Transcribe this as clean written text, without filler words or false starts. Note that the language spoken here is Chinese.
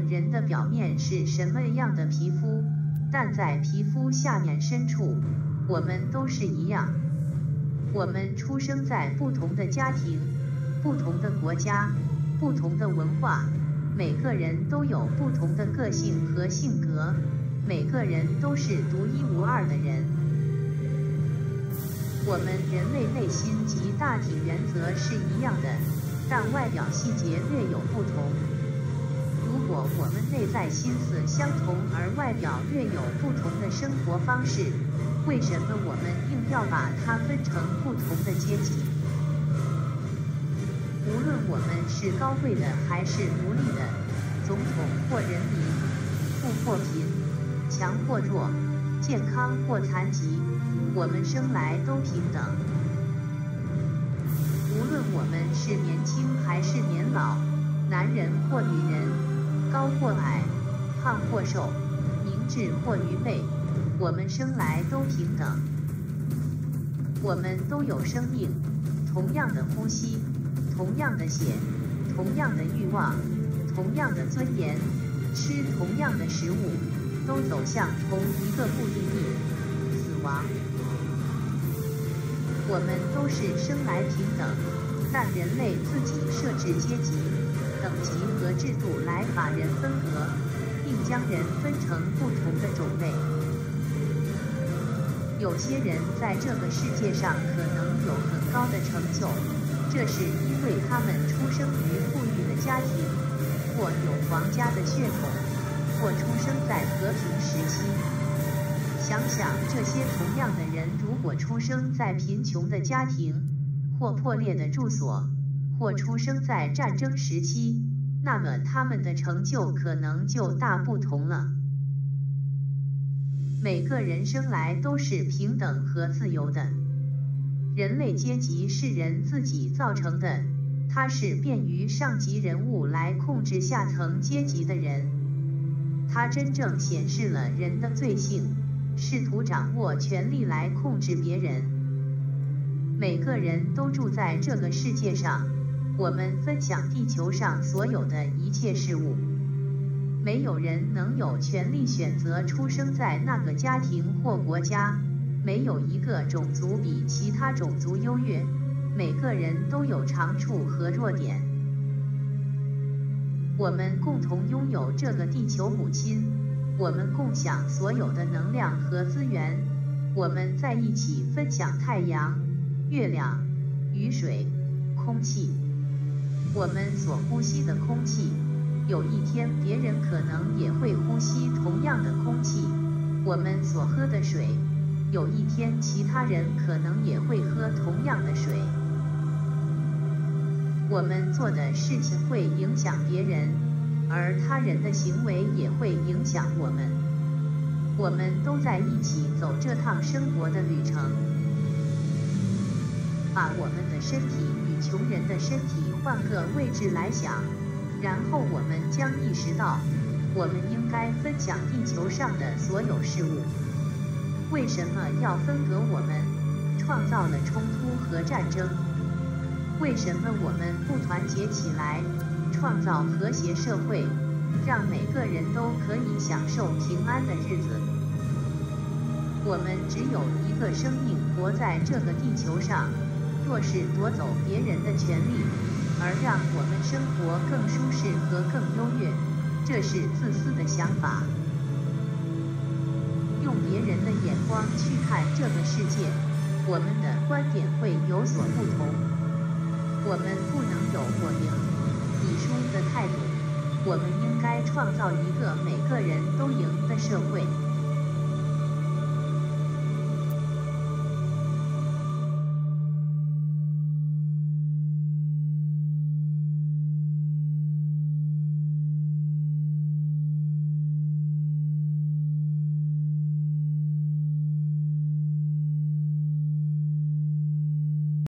人的表面是什么样的皮肤，但在皮肤下面深处，我们都是一样。我们出生在不同的家庭、不同的国家、不同的文化，每个人都有不同的个性和性格，每个人都是独一无二的人。我们人类内心及大体原则是一样的，但外表细节略有不同。如果我们内在心思相同，而外表略有不同的生活方式，为什么我们硬要把它分成不同的阶级？无论我们是高贵的还是奴隶的，总统或人民，富或贫，强或弱，健康或残疾，我们生来都平等。无论我们是年轻还是年老，男人或女人，高或矮，胖或瘦，明智或愚昧，我们生来都平等。我们都有生命，同样的呼吸，同样的血，同样的欲望，同样的尊严，吃同样的食物，都走向同一个目的地——死亡。我们都是生来平等，但人类自己设置阶级、等级和制度来把人分隔，并将人分成不同的种类。有些人在这个世界上可能有很高的成就，这是因为他们出生于富裕的家庭，或有皇家的血统，或出生在和平时期。想想这些同样的人，如果出生在贫穷的家庭，或破裂的住所，或出生在战争时期，那么他们的成就可能就大不同了。每个人生来都是平等和自由的。人类阶级是人自己造成的，它是便于上级人物来控制下层阶级的人。它真正显示了人的罪性，试图掌握权力来控制别人。每个人都住在这个世界上，我们分享地球上所有的一切事物。没有人能有权利选择出生在那个家庭或国家，没有一个种族比其他种族优越，每个人都有长处和弱点。我们共同拥有这个地球母亲，我们共享所有的能量和资源，我们在一起分享太阳、月亮、雨水、空气。我们所呼吸的空气，有一天别人可能也会呼吸同样的空气。我们所喝的水，有一天其他人可能也会喝同样的水。我们做的事情会影响别人，而他人的行为也会影响我们。我们都在一起走这趟生活的旅程。把我们的身体与穷人的身体换个位置来想，然后我们将意识到，我们应该分享地球上的所有事物。为什么要分隔我们，创造了冲突和战争？为什么我们不团结起来，创造和谐社会，让每个人都可以享受平安的日子？我们只有一个生命活在这个地球上，若是夺走别人的权利，而让我们生活更舒适和更优越，这是自私的想法。用别人的眼光去看这个世界，我们的观点会有所不同。我们不能有我赢你输的态度，我们应该创造一个每个人都赢的社会。